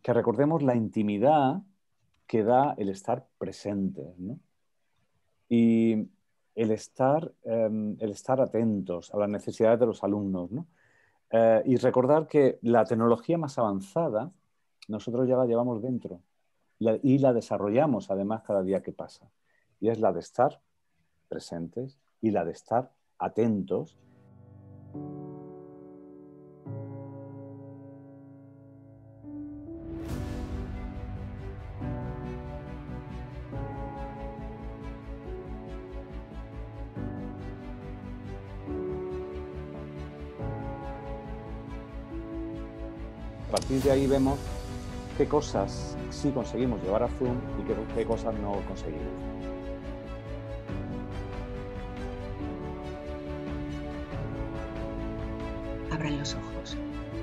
que recordemos la intimidad que da el estar presente, ¿no? Y el estar atentos a las necesidades de los alumnos, ¿no? Y recordar que la tecnología más avanzada nosotros ya la llevamos dentro y la desarrollamos además cada día que pasa. Y es la de estar presentes y la de estar atentos. A partir de ahí vemos qué cosas sí conseguimos llevar a Zoom y qué cosas no conseguimos. Abran los ojos.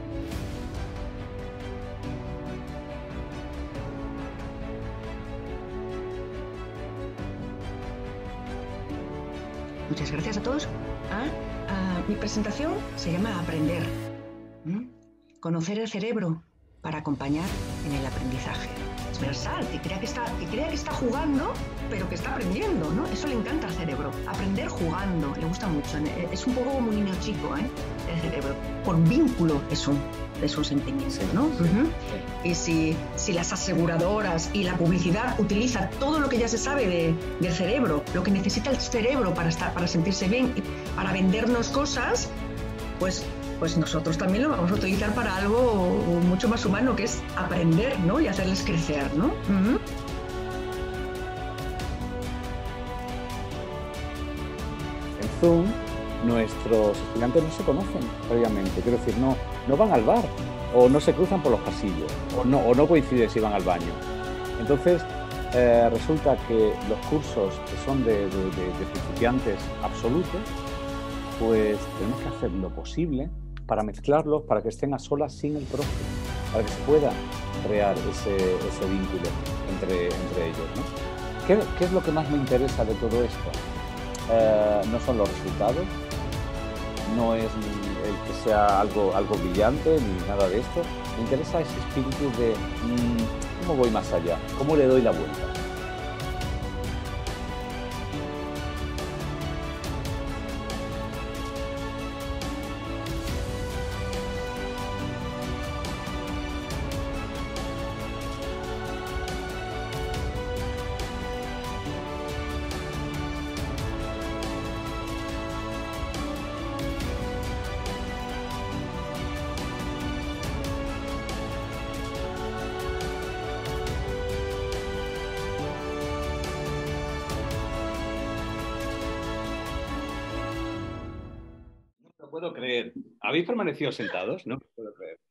Muchas gracias a todos. Mi presentación se llama Aprender. Conocer el cerebro para acompañar en el aprendizaje. Es versal, que crea que está jugando, pero que está aprendiendo, ¿no? Eso le encanta al cerebro. Aprender jugando, le gusta mucho. Es un poco como un niño chico, el cerebro. Por vínculo es un sentimiento, ¿no? Y si las aseguradoras y la publicidad utiliza todo lo que ya se sabe del cerebro, lo que necesita el cerebro para sentirse bien, para vendernos cosas, pues nosotros también lo vamos a utilizar para algo mucho más humano, que es aprender, ¿no? Y hacerles crecer, ¿no? En Zoom, nuestros estudiantes no se conocen previamente, quiero decir, no van al bar, o no se cruzan por los pasillos, o no coinciden si van al baño. Entonces, resulta que los cursos que son de principiantes absolutos, pues tenemos que hacer lo posible para mezclarlos, para que estén a solas sin el profe, para que se pueda crear ese vínculo entre ellos, ¿no? ¿Qué es lo que más me interesa de todo esto? No son los resultados, no es el que sea algo brillante ni nada de esto. Me interesa ese espíritu de cómo voy más allá, cómo le doy la vuelta. No puedo creer. ¿Habéis permanecido sentados? No puedo creer.